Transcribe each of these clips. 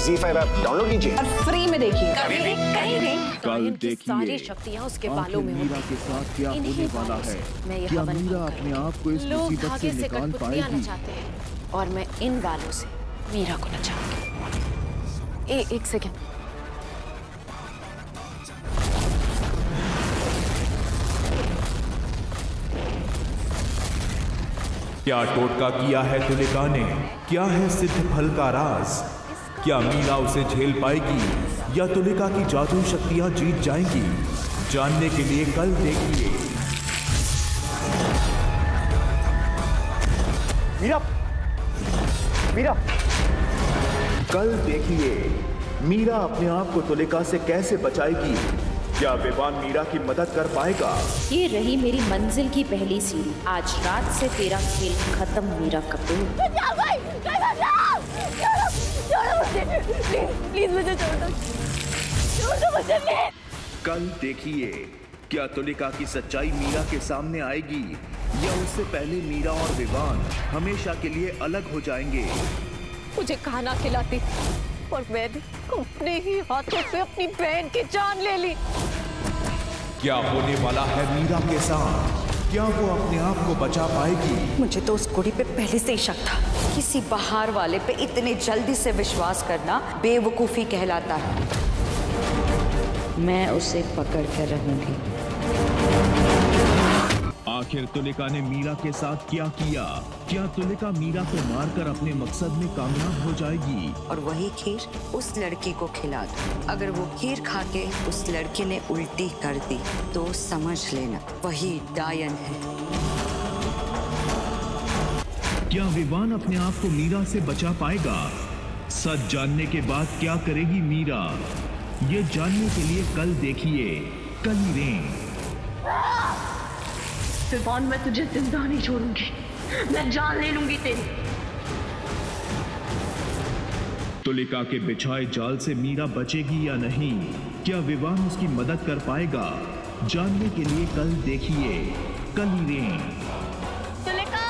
ZEE5 app download कीजिए और free में देखिए। कल देखिए सारी शक्तियाँ उसके बालों में मीरा के साथ क्या होने वाला है। क्या मीरा अपने आप को इस मुसीबत से निकाल पाएगी? नचाते हैं और मैं इन बालों से मीरा को नचाऊंगी। एक सेकंड। क्या टोटका किया है तुलिका ने? क्या है सिद्ध फल का राज? क्या मीरा उसे झेल पाएगी या तुलिका की जादू शक्तियां जीत जाएंगी? जानने के लिए कल देखिए। मीरा, मीरा, कल देखिए मीरा अपने आप को तुलिका से कैसे बचाएगी। क्या विवान मीरा की मदद कर पाएगा? ये रही मेरी मंजिल की पहली सीढ़ी। आज रात से तेरा खेल खत्म मीरा कपूर। प्लीज मुझे छोड़ दो, मुझे प्लीज। कल देखिए क्या तुलिका की सच्चाई मीरा के सामने आएगी या उससे पहले मीरा और विवान हमेशा के लिए अलग हो जाएंगे। मुझे खाना खिलाती और मैंने अपने ही हाथों से अपनी बहन की जान ले ली। क्या होने वाला है मीरा के साथ? क्या वो अपने आप को बचा पाएगी? मुझे तो उस कुड़ी पे पहले से ही शक था। किसी बाहर वाले पे इतने जल्दी से विश्वास करना बेवकूफी कहलाता है। मैं उसे पकड़ कर रहूंगी। आखिर तुलिका ने मीरा के साथ क्या किया? क्या तुलिका मीरा को मारकर अपने मकसद में कामयाब हो जाएगी? और वही खीर उस लड़की को खिला दो। अगर वो खीर खा के उस लड़की ने उल्टी कर दी तो समझ लेना वही डायन है। क्या विवान अपने आप को मीरा से बचा पाएगा? सच जानने के बाद क्या करेगी मीरा? ये जानने के लिए कल देखिए कलीरें। विवान, मैं तुझे जिंदा नहीं छोड़ूंगी, मैं जान ले लूंगी तेरी। तुलिका के बिछाए जाल से मीरा बचेगी या नहीं? क्या विवान उसकी मदद कर पाएगा? जानने के लिए कल देखिए कलीरें। तुलिका!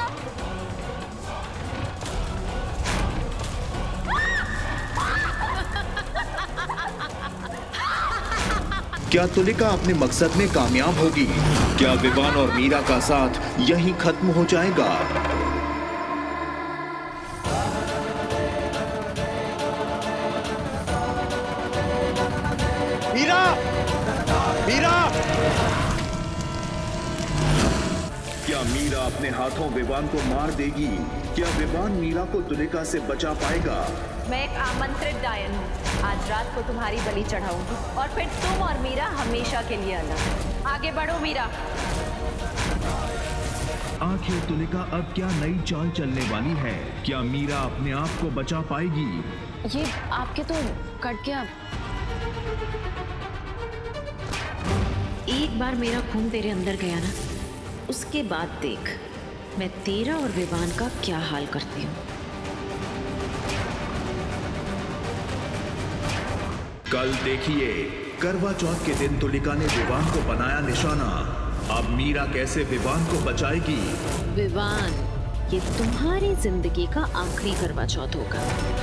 क्या तुलिका अपने मकसद में कामयाब होगी? क्या विवान और मीरा का साथ यहीं खत्म हो जाएगा? मीरा, मीरा! क्या मीरा अपने हाथों विवान को मार देगी? क्या विवान मीरा को तुलिका से बचा पाएगा? मैं एक आमंत्रित डायन हूँ। आज रात को तुम्हारी बलि चढ़ाऊंगी और फिर तुम और मीरा हमेशा के लिए अलग। आगे बढ़ो मीरा। आखिर तुलिका अब क्या नई चाल चलने वाली है? क्या मीरा अपने आप को बचा पाएगी? ये आपके तो कट गया। एक बार मेरा खून तेरे अंदर गया ना, उसके बाद देख मैं तेरा और विवान का क्या हाल करती हूँ। कल देखिए करवा चौथ के दिन तुलिका ने विवान को बनाया निशाना। अब मीरा कैसे विवान को बचाएगी? विवान, ये तुम्हारी जिंदगी का आखिरी करवा चौथ होगा।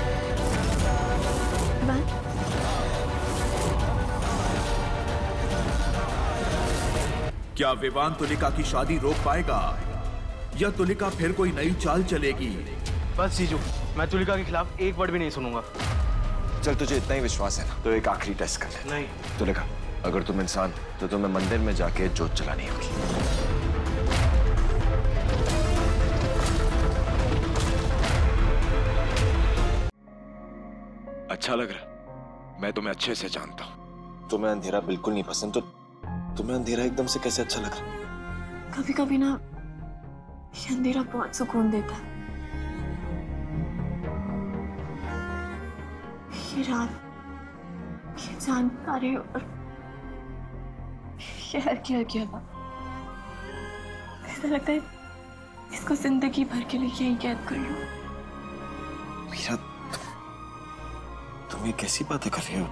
क्या विवान तुलिका की शादी रोक पाएगा या तुलिका फिर कोई नई चाल चलेगी? बस जीजू, मैं तुलिका के खिलाफ एक वर्ड भी नहीं सुनूंगा। चल तुझे इतना ही विश्वास है ना, तो एक आखिरी टेस्ट कर ले। नहीं तुलिका, अगर तुम इंसान तो तुम्हें मंदिर में जाके जोत जलानी होगी। अच्छा लग रहा? मैं तुम्हें अच्छे से जानता हूँ। तुम्हें अंधेरा बिल्कुल नहीं पसंद, तो तुम्हें अंधेरा एकदम से कैसे अच्छा लग रहा? कभी कभी ना ये अंधेरा बहुत सुकून देता है। ये रात, ये चांद तारे और ये हल्की हल्की हवा, ऐसा लगता है इसको जिंदगी भर के लिए यही कैद कर लूं। मीरा, तुम ये कैसी बातें कर रही हो?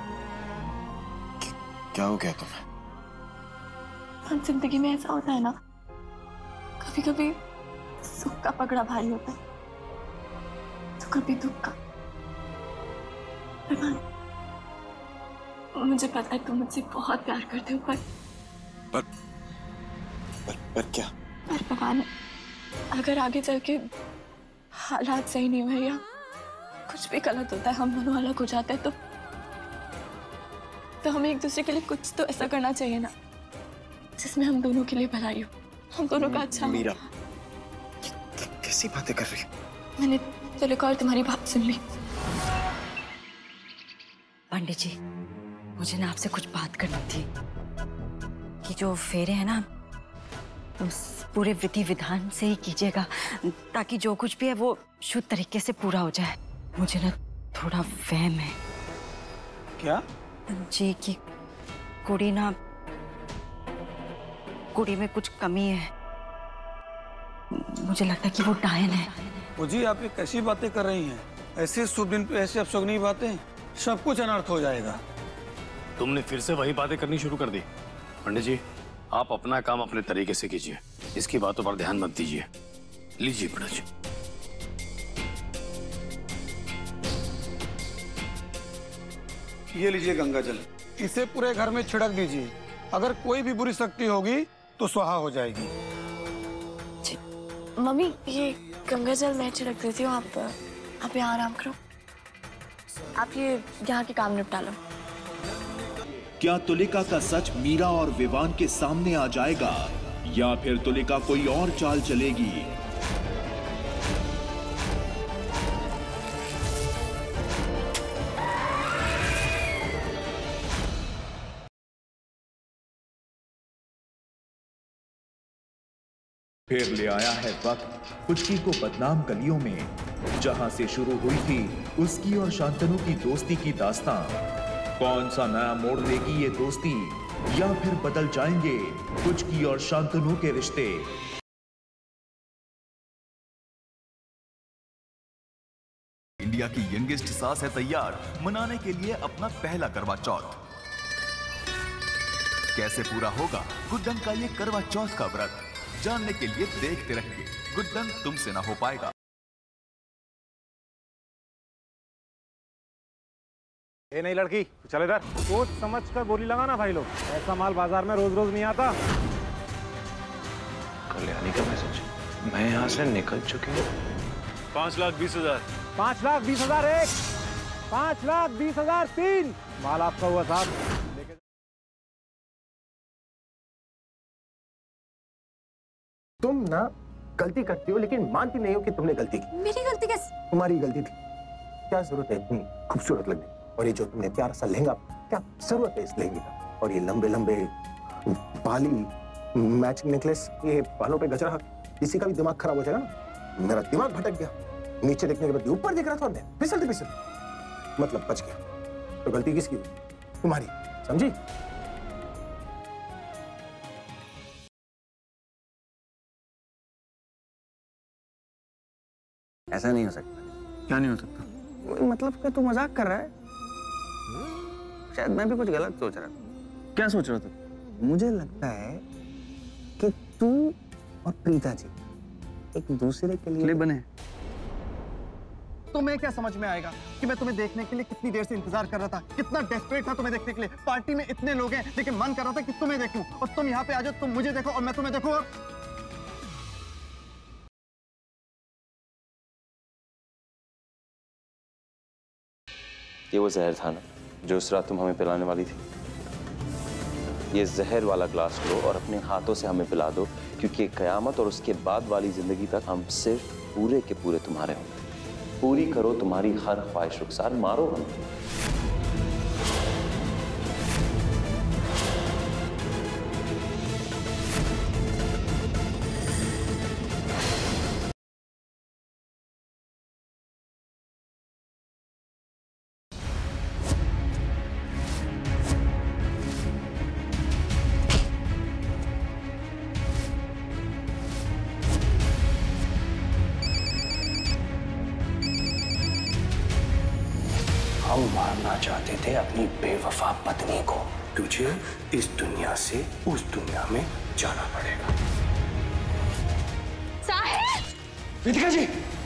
क्या हो गया तुम्हें? हर जिंदगी में ऐसा होता है ना, कभी कभी सुख का पकड़ा भारी होता है तो कभी दुख का। मुझे पता है तुम मुझसे बहुत प्यार करते हो, पर क्या? पर भगवान, अगर आगे चल के हालात सही नहीं हुए या कुछ भी गलत होता है, हम दोनों अलग हो जाते हैं, तो हमें एक दूसरे के लिए कुछ तो ऐसा करना चाहिए ना जिसमें हम दोनों के लिए भलाई हो, हम दोनों का अच्छा हो। मीरा, कैसी बातें कर रही हो? मैंने तुलिका और तुम्हारी बात सुन ली। पंडित जी, मुझे ना आपसे कुछ बात करनी थी कि जो फेरे हैं ना, उस पूरे विधि विधान से ही कीजिएगा ताकि जो कुछ भी है वो शुद्ध तरीके से पूरा हो जाए। मुझे ना थोड़ा वहम है। क्या? जी कि कुड़ी में कुछ कमी है। मुझे लगता है कि वो डायन है। वो जी, आप ये कैसी बातें कर रही हैं? ऐसे शुभ दिन पे ऐसे अपशगुनी बातें, सब कुछ अनर्थ हो जाएगा। तुमने फिर से वही बातें करनी शुरू कर दी। पंडित जी, आप अपना काम अपने तरीके से कीजिए, इसकी बातों पर ध्यान मत दीजिए। लीजिए पंडित जी। ये लीजिए गंगा जल, इसे पूरे घर में छिड़क दीजिए। अगर कोई भी बुरी शक्ति होगी तो स्वाहा हो जाएगी। मम्मी, ये गंगा जल मैं छिड़क देती हूँ, आप यहाँ आराम करो। आप ये यहाँ के काम निपटा लो। क्या तुलिका का सच मीरा और विवान के सामने आ जाएगा या फिर तुलिका कोई और चाल चलेगी? फिर ले आया है वक्त पुचकी को बदनाम गलियों में, जहां से शुरू हुई थी उसकी और शांतनु की दोस्ती की दास्तां। कौन सा नया मोड़ लेगी ये दोस्ती, या फिर बदल जाएंगे पुचकी और शांतनु के रिश्ते? इंडिया की यंगेस्ट सास है तैयार मनाने के लिए अपना पहला करवा चौथ। कैसे पूरा होगा गुड्डन का ये करवा चौथ का व्रत, जानने के लिए देखते रहिए गुड्डन तुमसे ना हो पाएगा। ये नहीं लड़की, चल इधर। सोच समझ कर बोली लगाना भाई लोग, ऐसा माल बाजार में रोज रोज नहीं आता। कल्याणी का मैसेज, मैं यहाँ से निकल चुकी हूँ। 5,20,000। 5,20,000 एक, 5,20,000 तीन। माल आपका हुआ साहब। तुम ना गलती करती हो लेकिन मानती नहीं हो कि तुमने गलती की। मेरी गलती कैसे? तुम्हारी गलती थी। क्या जरूरत है इतनी खूबसूरत लगने, और ये जो तुमने प्यारा सा लहंगा, क्या जरूरत है इस लहंगे का? और ये लंबे लंबे बाली, मैचिंग नेकलेस, ये बालों पे गजरा, किसी का भी दिमाग खराब हो जाएगा ना। मेरा दिमाग भटक गया, नीचे देखने के बाद ऊपर देख रहा था, फिसल मतलब बच गया। तो गलती किसकी हुई? तुम्हारी, समझी? ऐसा नहीं हो सकता। क्या नहीं हो सकता? मतलब कि तू मजाक कर रहा है। शायद मैं भी कुछ गलत सोच रहा था। क्या सोच रहा था? मुझे लगता है कि तू और प्रीता जी एक दूसरे के लिए बने। तुम्हें क्या समझ में आएगा कि मैं तुम्हें देखने के लिए कितनी देर से इंतजार कर रहा था, कितना डेस्परेट था तुम्हें देखने के लिए। पार्टी में इतने लोग हैं लेकिन मन कर रहा था कि तुम्हें देखूं, और तुम यहाँ पे आ जाओ, तुम मुझे देखो और मैं तुम्हें देखूं। ये वो जहर था ना जो उस रात तुम हमें पिलाने वाली थी। ये जहर वाला ग्लास लो और अपने हाथों से हमें पिला दो, क्योंकि कयामत और उसके बाद वाली जिंदगी तक हम सिर्फ पूरे के पूरे तुम्हारे होंगे। पूरी करो तुम्हारी हर ख्वाहिश रुखसार, मारो हमें। हम मारना चाहते थे अपनी बेवफा पत्नी को। तुझे इस दुनिया से उस दुनिया में जाना पड़ेगा। साहिल! रितिका जी!